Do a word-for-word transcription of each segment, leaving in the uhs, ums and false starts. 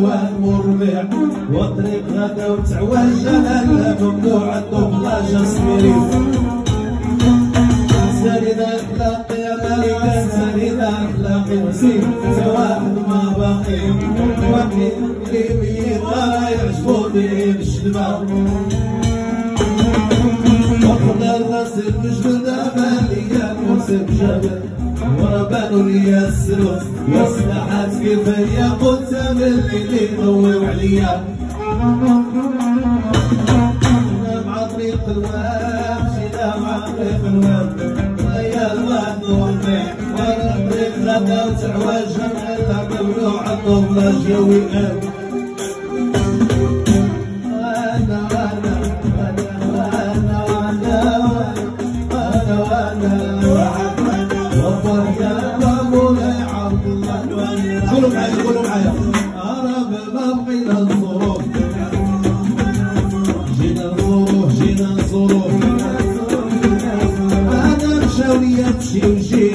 الوان والربيع والطريق غدا وتعواج لا ممنوع الدوبلاج سميري سالي اخلاقي يا مالكة سالي اخلاقي وسيم سواحد ما باقي وكي اللي ما يعجبوني بالشلبة وخذ الراسي بجبل مالية موسم جبل وربانو ليا السروس والسلاحات كيفية قلت من اللي يضويو عليا مع طريق الواد مشينا مع طريق الواد يا الواد نورني ورا طريق غدا وتعواج جمعتها ممنوع الطبلة جوي قلب وانا وانا وانا وانا وانا وانا قولوا معايا قولوا معايا أراب ما بقينا الظروف جينا الظروف جينا الظروف أنا مشاوية تمشي وجي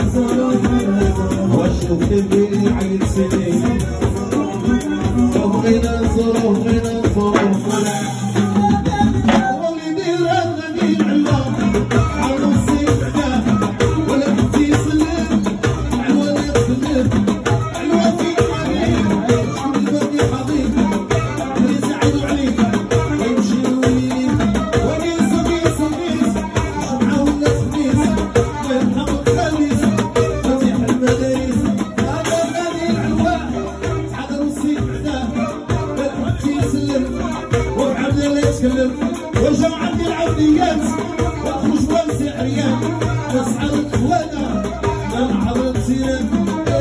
وشوف تبيني عيد سنين بغينا الظروف بغينا الظروف وجمع عندي العبديات واخرج وامسح عريان نسعى القوانا ننعرض سيران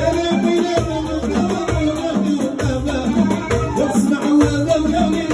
واسمعوا هذا ويا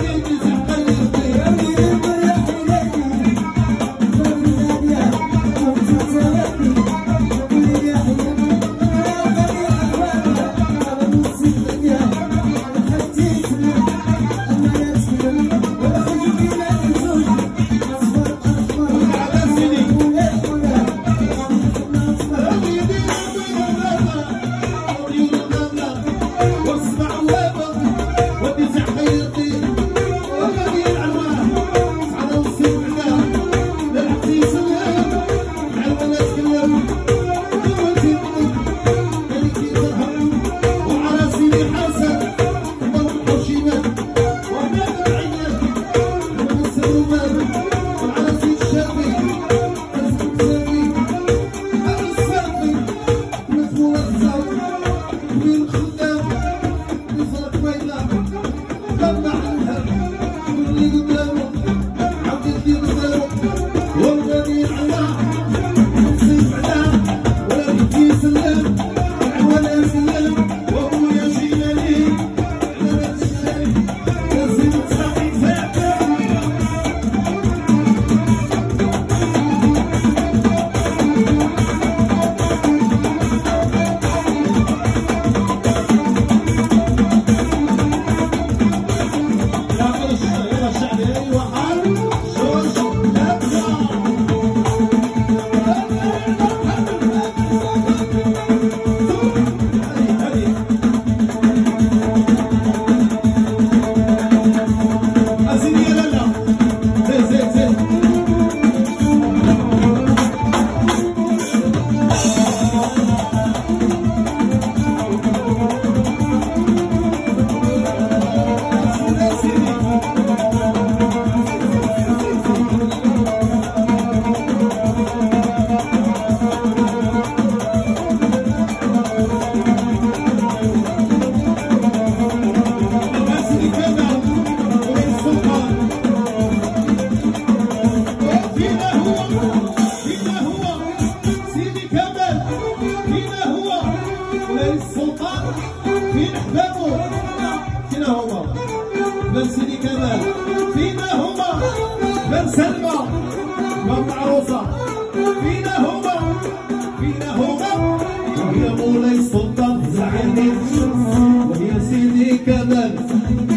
بن سيدي كمال فينا هما بن سلمى بن عروسة فينا هما فينا هما وهي مولاي السلطان زعيم الشمس وهي سيدي كمال